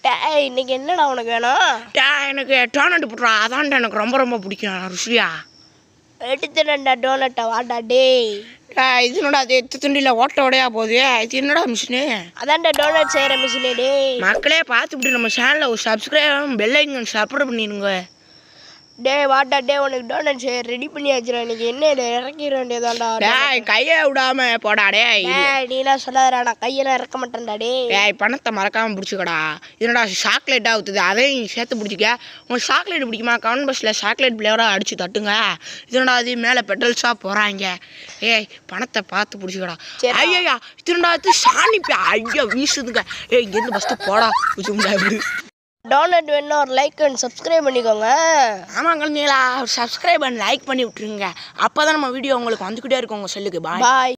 டேய் இன்னைக்கு என்னடா உனக்கு வேணும்? எனக்கு டோனட் போடுறா, அதான்டா எனக்கு ரொம்ப ரொம்ப பிடிக்கும். ருசியா எடுத்துடா டோனட்டை வாடா டேய். இது என்னடா அது எத்து துண்டியில் ஓட்ட உடையா போகுது. இது என்னடா மிஷினு? அதான்டா டோனட் செய்கிற மிஷினே டேய். மக்களே பார்த்துக்கிட்டு நம்ம சேனலில் ஒரு சப்ஸ்கிரைப் பெல் ஐக்கன் சப்ஸ்கிரைப் பண்ணிடுங்க. டேய் வாடா டே, உனக்கு டோனட் செய்ய ரெடி பண்ணி வச்சிடும். இன்னைக்கு என்ன இதை இறக்கிட வேண்டியதான்டா. டேய் கையை விடாம போடா டேய். நீலாம் சொல்லாதடா, நான் கையெல்லாம் இறக்க மாட்டேன்டா டேய். டேய் பணத்தை மறக்காமல் பிடிச்சிக்கடா. இதனடா சாக்லேட்டாக ஊற்றுது, அதையும் சேர்த்து பிடிச்சிக்க. உங்களுக்கு சாக்லேட் பிடிக்குமா? கமெண்ட் பாக்ஸில் சாக்லேட் ஃப்ளேவராக அடித்து தட்டுங்க. இதனடா அது மேலே பெட்ரோல்ஸாக போகிறாங்க. ஏய் பணத்தை பார்த்து பிடிச்சிக்கடா. ஐயா இதனடா அது சாணிப்பா. ஐயா வீசுதுங்க. இங்கேருந்து ஃபஸ்ட்டு போடா பிடிச்சி. டோனட் வேணும், ஒரு லைக் அண்ட் சப்ஸ்கிரைப் பண்ணிக்கோங்க. ஆமாம் குழந்தைங்களா, சப்ஸ்கிரைப் அண்ட் லைக் பண்ணி விட்டுருங்க. அப்போ தான் நம்ம வீடியோ உங்களுக்கு வந்துக்கிட்டே இருக்கும் உங்கள் செல்லுக்கு. பாய்.